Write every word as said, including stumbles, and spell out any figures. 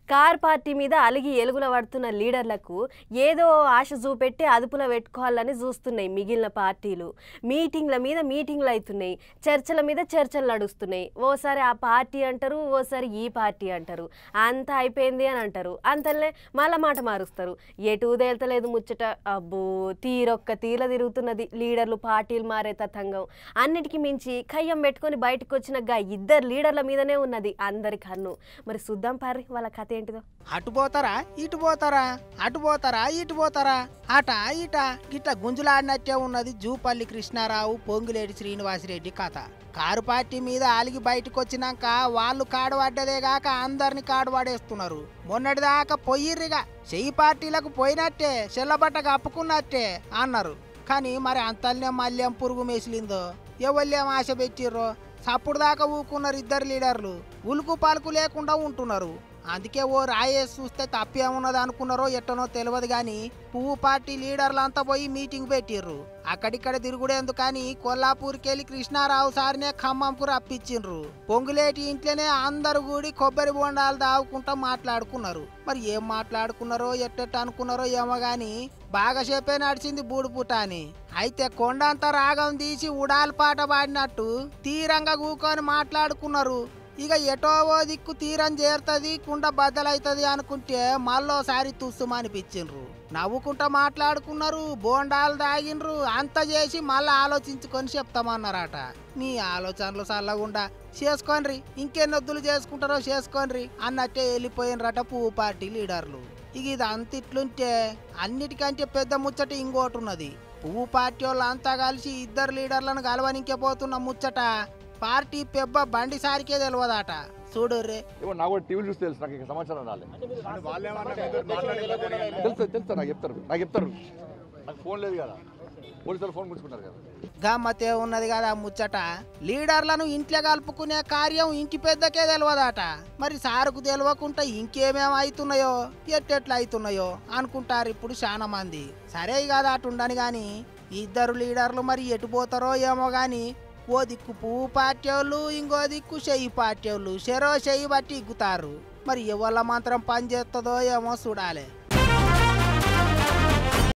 Car party మీద అలిగి ఎలుగుల పడుతున్న లీడర్లకు ఏదో ఆశ చూపెట్టి అదుపులో పెట్టుకోవాలని చూస్తున్నాయి మిగిలిన పార్టీలు. మీటింగ్ల మీద మీటింగ్లు అవుతున్నాయి, చర్చల మీద చర్చలు నడుస్తున్నాయి. ఓసారి ఆ పార్టీ అంటారు, ఓసారి ఈ పార్టీ అంటారు. అంతా అయిపోయింది అని అంటారు, అంతలే మళ్ళా మాట మారుస్తారు. ఎటు తేల్తలేదు ముచ్చట. అబ్బో, తీరొక్క తీర తిరుగుతున్నది లీడర్లు పార్టీలు మారే తతంగం. అన్నిటికీ మించి కయ్యం పెట్టుకొని బయటకు వచ్చిన గా ఇద్దరు లీడర్ల మీదనే ఉన్నది అందరి కన్ను. మరి చూద్దాం పారి వాళ్ళ కథ ఏంటిదో. అటు పోతారా ఇటు పోతారా, అటు పోతారా ఇటు పోతారా, అట ఇట గిట్ల గుంజులాడినట్టే ఉన్నది జూపల్లి కృష్ణారావు పొంగులేటి శ్రీనివాసరెడ్డి కథ. కారు పార్టీ మీద అలిగి బయటకు వచ్చినాక వాళ్ళు కాడు పడ్డదే గాక అందరిని కాడు పడేస్తున్నారు. మొన్నటిదాకా పొయ్యిర్రిగా చెయ్యి పార్టీలకు పోయినట్టే చెల్లబట్ట కప్పుకున్నట్టే అన్నారు. కానీ మరి అంతల్నే మళ్ళీ పురుగు మేసిలిందో, ఎవళ్ళేం ఆశ పెట్టిర్రో సప్పుడు దాకా ఊకున్నారు ఇద్దరు లీడర్లు. ఉలుకు పలుకు లేకుండా ఉంటున్నారు. అందుకే ఓ రాయేసి చూస్తే తప్పేమున్నది అనుకున్నారో ఎట్టనో తెలియదు కానీ పువ్వు పార్టీ లీడర్లు అంతా పోయి మీటింగ్ పెట్టిర్రు. అక్కడిక్కడ తిరుగుడేందుకని కొల్లాపూర్కి వెళ్ళి కృష్ణారావు సారినే ఖమ్మంకు రప్పించిండ్రు. పొంగులేటి ఇంట్లోనే అందరు కూడి కొబ్బరి బొండాలు దావుకుంటా మాట్లాడుకున్నారు. మరి ఏం మాట్లాడుకున్నారో ఎట్టెట్ట అనుకున్నారో ఏమో గాని బాగా సేపే నడిచింది బూడుపుట అని. అయితే కొండంతా రాగం తీసి ఉడాలి పాట పాడినట్టు తీరంగా కూకొని మాట్లాడుకున్నారు. ఇక ఎటో ఓ దిక్కు తీరం చేరుతుంది, కుండ బద్దలవుతుంది అనుకుంటే మళ్ళోసారి తుస్సుమనిపించిండ్రు. నవ్వుకుంటా మాట్లాడుకున్నారు, బోండాలు తాగిండ్రు. అంత చేసి మళ్ళీ ఆలోచించుకొని చెప్తామన్నారట. మీ ఆలోచనలు చల్లగుండా చేసుకోండ్రి, ఇంకెన్నొద్దులు చేసుకుంటారో చేసుకోండ్రి అన్నట్టే వెళ్ళిపోయినరట పువ్వు పార్టీ లీడర్లు. ఇక ఇది అంత ఇట్లుంటే అన్నిటికంటే పెద్ద ముచ్చట ఇంకోటి ఉన్నది. పువ్వు పార్టీ వాళ్ళు అంతా కలిసి ఇద్దరు లీడర్లను కలవనికే పోతున్న ముచ్చట పార్టీ పెబ్బ బండి సారికే తెలియదట. చూడు రే, నాకు టీవీలు చూస్తే తెలుసు, నాకు సమాచారం రాలేదు. తెలుసు తెలుసు నాకు చెప్తారు, నాకు చెప్తారు. నాకు ఫోన్ లేదు కదా, పోలీసులు ఫోన్ పుచ్చుకుంటారు కదా. గమ్మతే ఉన్నది కదా ముచ్చట. లీడర్లను ఇంట్లో కలుపుకునే కార్యం ఇంటి పెద్దకే తెలియదట. మరి సారుకు తెలియకుండా ఇంకేమేమి అవుతున్నాయో ఎట్టెట్లు అవుతున్నాయో అనుకుంటారు ఇప్పుడు చాలా మంది. సరే కదా అటుండని గాని ఇద్దరు లీడర్లు మరి ఎటు పోతారో ఏమో గాని ఓ దిక్కు పువ్వు పార్టీ వాళ్ళు, ఇంకో దిక్కు చెయ్యి పార్టీ వాళ్ళు చెరో చెయ్యి బట్టి ఇగ్గుతారు. మరి ఎవళ్ళ మాత్రం పని చేస్తుందో ఏమో చూడాలి.